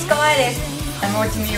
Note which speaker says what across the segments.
Speaker 1: 西川愛です。
Speaker 2: 山内美優。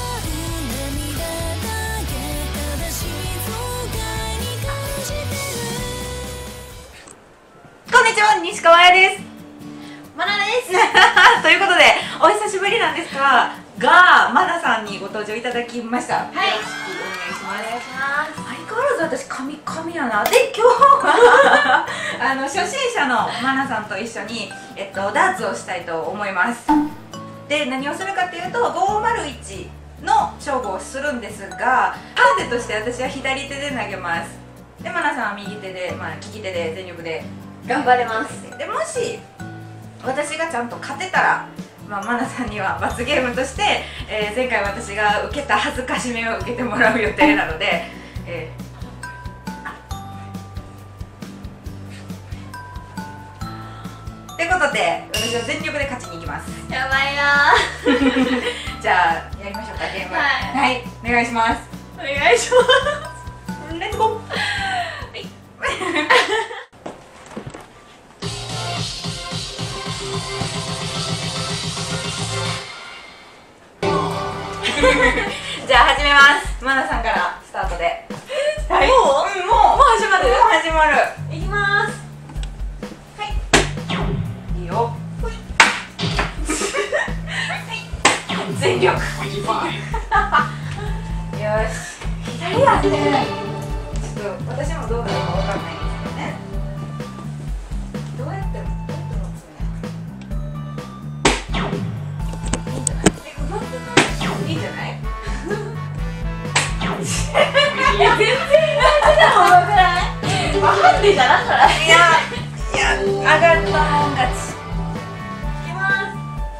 Speaker 1: こんにちは、西川愛です。
Speaker 3: マナです
Speaker 1: ということで、お久しぶりなんですが、マナさんにご登場いただきました。はい、よろしくお願いします。相変わらず私カミカミやな。で、今日は初心者のマナさんと一緒にダーツをしたいと思います。で、何をするかっていうと501の勝負をするんですが、ハンデとして私は左手で投げます。で、マナさんは右手で、利き手で全力で
Speaker 3: 頑張れます。
Speaker 1: で、もし私がちゃんと勝てたら、マナさんには罰ゲームとして、前回私が受けた恥ずかしめを受けてもらう予定なので、ってことで私は全力で勝ちに行きます。
Speaker 3: やばいな
Speaker 1: じゃあやりましょうか、ゲーム。はい、お願いします。
Speaker 3: お願いします。
Speaker 1: レッツゴー。じゃあ始めます。マナさんからスタートで。はい、もう始まる。始まる。
Speaker 3: いきます。
Speaker 1: はい。いいよ。はい。全力。よし。左やって。ちょっと私もどうなるかわかんないんですけどね。どうやって持つんや。いいんじゃない？いいんじゃない？
Speaker 3: いや、全然意外とでも分からない。ハンデじゃなくない？
Speaker 1: いや、上がったもん勝ち。
Speaker 3: いきます。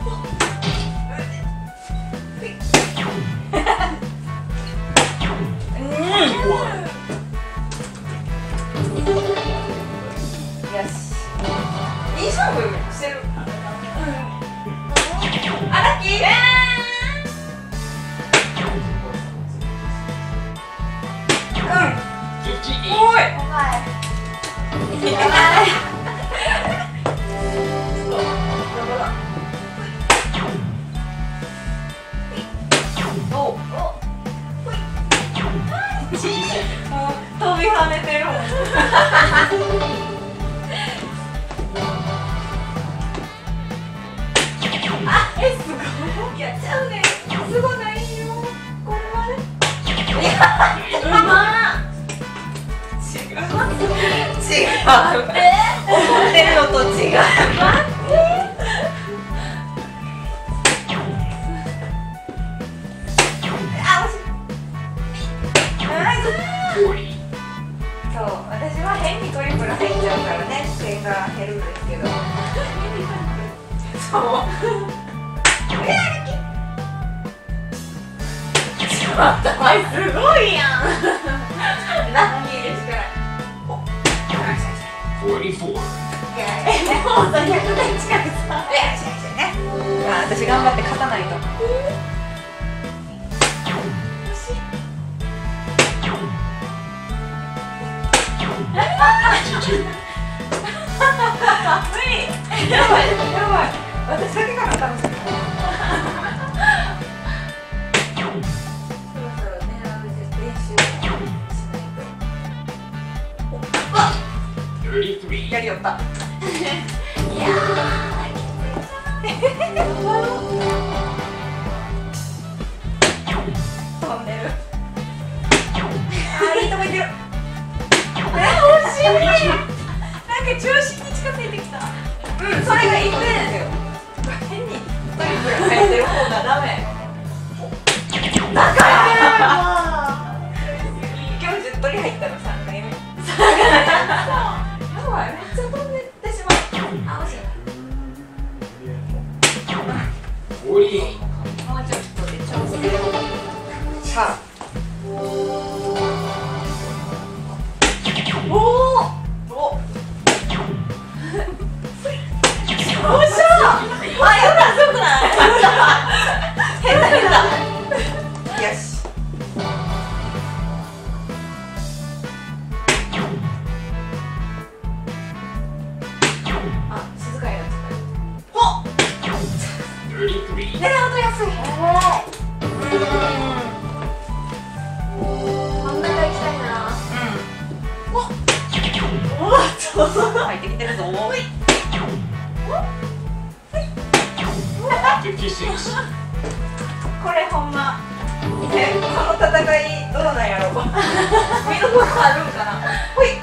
Speaker 1: よし。いい勝負してる。あ、ラッキー。おい。
Speaker 3: やばい。
Speaker 1: 飛び跳ねてるもん。あ、すごい。やっちゃうね。すごないよ。これはね。
Speaker 3: うまっ。
Speaker 1: 違う。思ってるのと違う。待って。あ、惜しい。そう、私は変にトリプル入っちゃうからね、点が減るんですけど。そう。ちょっと待って、すごいやん。ラッキーですから。
Speaker 2: 44。
Speaker 1: もう100年近くさ。私頑張って勝たないと。無理。やばい。私だけかな、多分。そろそろね、練習しないと。やりよった。いや飛んでる。いいとこ行ってる。惜しい。なんか調子に近づいてきた。それがいいプレーですよ。変にトリプル入ってる方がダメ。だから今日10取り入ったの3回目。やばい、めっちゃ飛んでってしまう。あ、惜しい。もうちょっとで調整を。さあ。おお。おっしゃ。あ、よくない。変ね、ほんと安い。
Speaker 3: 真ん中行きたいな。
Speaker 1: おっと入ってきてるぞ。これほんまこの戦いどうなんやろう。見どころあるんかな。ほい。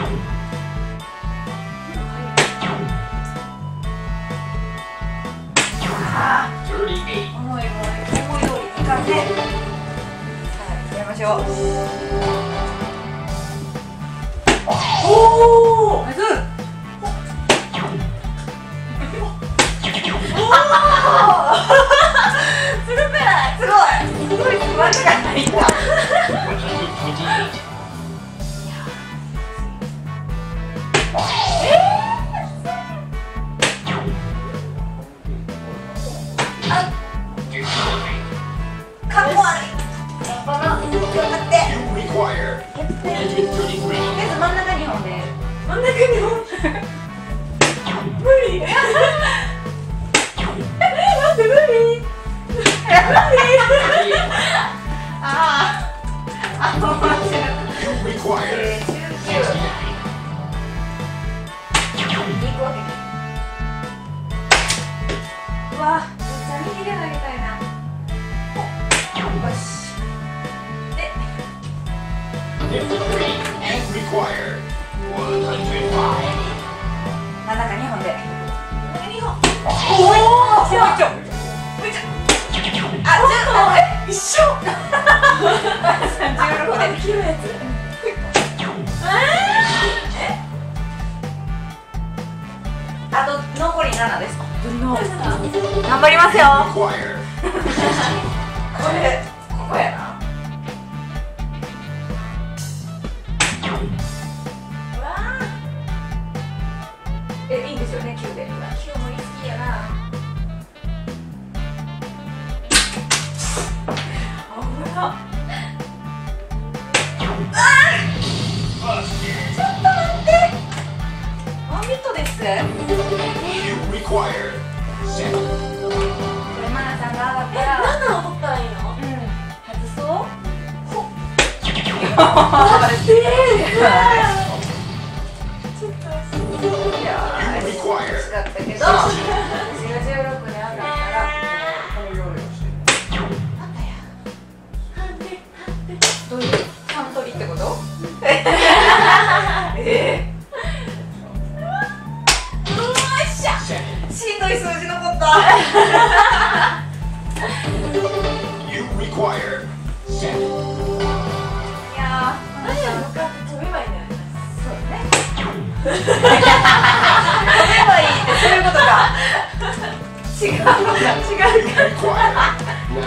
Speaker 1: ああ、思い通りいかんね。やりましょう。おお、ナイス。すごい真ん中入った。かっこ悪い。頑張って。真ん中2本で。真ん中2本。無理。待って無理。ああ、面白い。うわ、めっちゃ右で投げたいな。よし。で、真ん中2本で。2本。おお、強い。あ、一緒。16で。切るやつ。あと残り7です。頑張りますよ。ここやな。いいんですよね、9で。9もリスキーやな。ちょっと待って。ワンビットです。これマナさんが上がったら
Speaker 3: 7を取ったらいいの？
Speaker 1: 外そう。ちょっといやー、惜しかったけど、私が16で上がったらどういう3取りってこと？しんどい数字残った。いやー、
Speaker 3: 何や向かって飛べばいいんだよね。
Speaker 1: そうね。飛べばいいってそういうことか。違うか。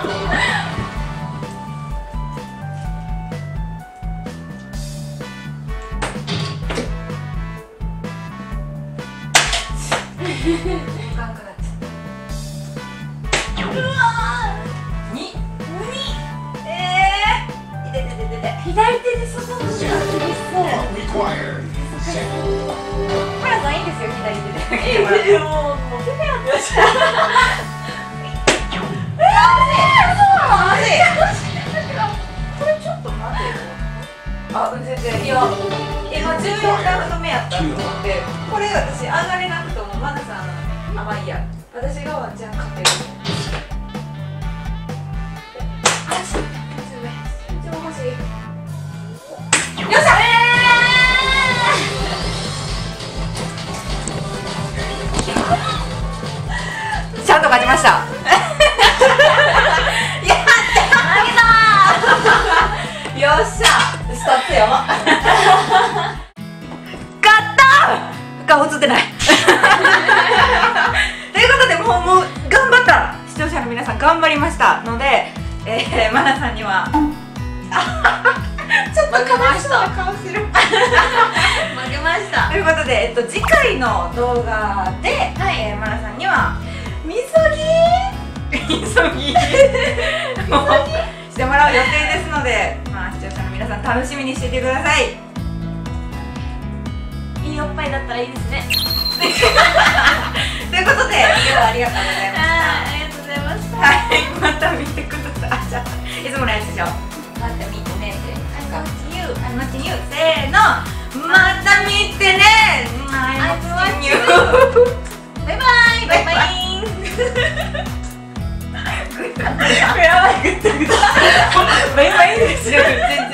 Speaker 1: 左手で外のしか厳しそう。マナさんいいですよ、左手で。もう手でやってました。これちょっと待てよ。あ、全然いや、今14ラウンド目やったと思って、これ私上がれなくてもマナさん、あ、まあいいや、私がワンチャン勝てる。よっしゃ。ちゃんと勝ちました。やったよっしゃ、スタッツよ。勝った顔映ってない。ということでもう頑張った。視聴者の皆さん頑張りましたので、マナさんにはちょっと悲しそうな顔してる。負けました。ということで、次回の動画で、マナさんにはみそぎしてもらう予定ですので、まあ、視聴者の皆さん楽しみにしていてください。
Speaker 3: いいおっぱいだったらいいですね。
Speaker 1: ということで、今日はありがとうございました。
Speaker 3: ありがとうございました。
Speaker 1: また見てね。
Speaker 3: I'm watching you。バイバイ。バイバイ。
Speaker 1: やばい、グッドグッド。バイバイですよ。全然